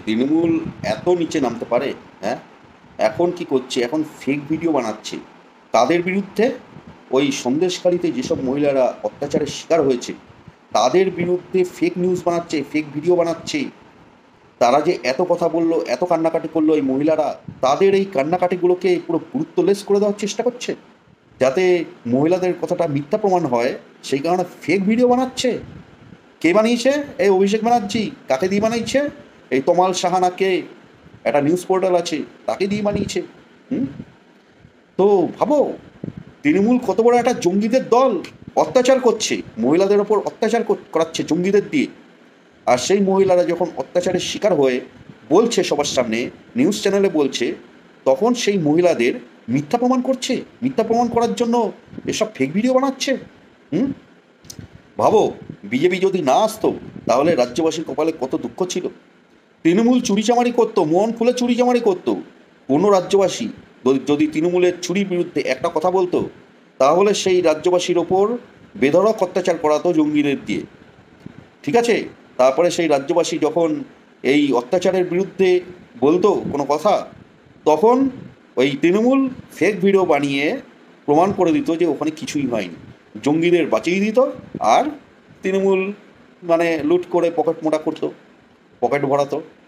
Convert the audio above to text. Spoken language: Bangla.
তৃণমূল এত নিচে নামতে পারে? হ্যাঁ, এখন কি করছে, এখন ফেক ভিডিও বানাচ্ছে তাদের বিরুদ্ধে। ওই সন্দেশখালিতে যেসব মহিলারা অত্যাচারের শিকার হয়েছে তাদের বিরুদ্ধে ফেক নিউজ বানাচ্ছে, ফেক ভিডিও বানাচ্ছে। তারা যে এত কথা বললো, এত কান্নাকাটি করলো এই মহিলারা, তাদের এই কান্নাকাটিগুলোকে পুরো গুরুত্বলেস করে দেওয়ার চেষ্টা করছে, যাতে মহিলাদের কথাটা মিথ্যা প্রমাণ হয়। সেই কারণে ফেক ভিডিও বানাচ্ছে। কে বানিয়েছে? এই অভিষেক ব্যানার্জি। কাকে দিয়ে বানাইছে? এই তমাল সাহানাকে, একটা নিউজ পোর্টাল আছে, তাকে দিয়ে বানিয়েছে। হুম। তো ভাবো, তৃণমূল কত বড় একটা জঙ্গিদের দল। অত্যাচার করছে, মহিলাদের ওপর অত্যাচার করাচ্ছে জঙ্গিদের দিয়ে। আর সেই মহিলারা যখন অত্যাচারের শিকার হয়ে বলছে সবার সামনে, নিউজ চ্যানেলে বলছে, তখন সেই মহিলাদের মিথ্যা প্রমাণ করছে। মিথ্যা প্রমাণ করার জন্য এসব ফেক ভিডিও বানাচ্ছে। হুম। ভাবো, বিজেপি যদি না আসতো তাহলে রাজ্যবাসীর কপালে কত দুঃখ ছিল। তৃণমূল চুরিচামারি করতো, মন খুলে চুরিচামারি করতো। কোনো রাজ্যবাসী যদি তৃণমূলের চুরির বিরুদ্ধে একটা কথা বলতো, তাহলে সেই রাজ্যবাসীর ওপর বেধড়ক অত্যাচার করাতো জঙ্গিদের দিয়ে। ঠিক আছে? তারপরে সেই রাজ্যবাসী যখন এই অত্যাচারের বিরুদ্ধে বলতো কোনো কথা, তখন ওই তৃণমূল ফেক ভিডিও বানিয়ে প্রমাণ করে দিত যে ওখানে কিছুই হয়নি। জঙ্গিদের বাঁচিয়ে দিত। আর তৃণমূল মানে লুট করে পকেট মোটা করতো, পকেট ভরাতো।